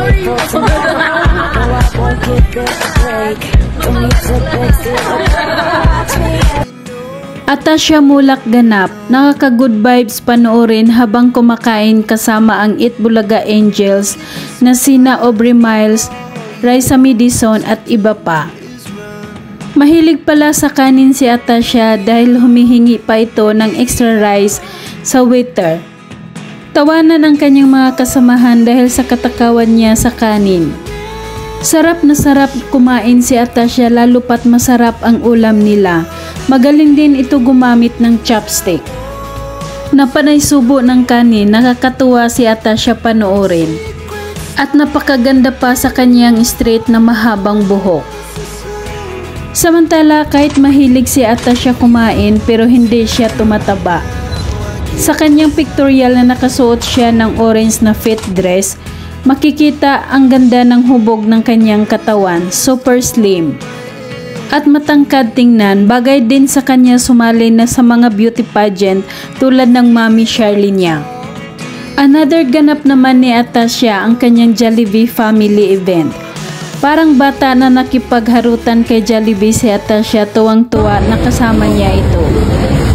Atasha Mulak ganap, nakaka-good vibes panoorin habang kumakain kasama ang Eat Bulaga Angels na sina Aubrey Miles, Raisa Midison at iba pa. Mahilig pala sa kanin si Atasha dahil humihingi pa ito ng extra rice sa waiter. Tawanan ang kanyang mga kasamahan dahil sa katakawan niya sa kanin. Sarap na sarap kumain si Atasha lalo pat masarap ang ulam nila. Magaling din ito gumamit ng chopstick. Napanay subo ng kanin, nakakatuwa si Atasha panoorin. At napakaganda pa sa kanyang straight na mahabang buhok. Samantala kahit mahilig si Atasha kumain pero hindi siya tumataba. Sa kanyang pictorial na nakasuot siya ng orange na fit dress, makikita ang ganda ng hubog ng kanyang katawan, super slim. At matangkad tingnan, bagay din sa kanya sumali na sa mga beauty pageant tulad ng Mami Charlie niya. Another ganap naman ni Atasha ang kanyang Jollibee family event. Parang bata na nakipagharutan kay Jollibee si Atasha, tuwang-tuwa na kasama niya ito.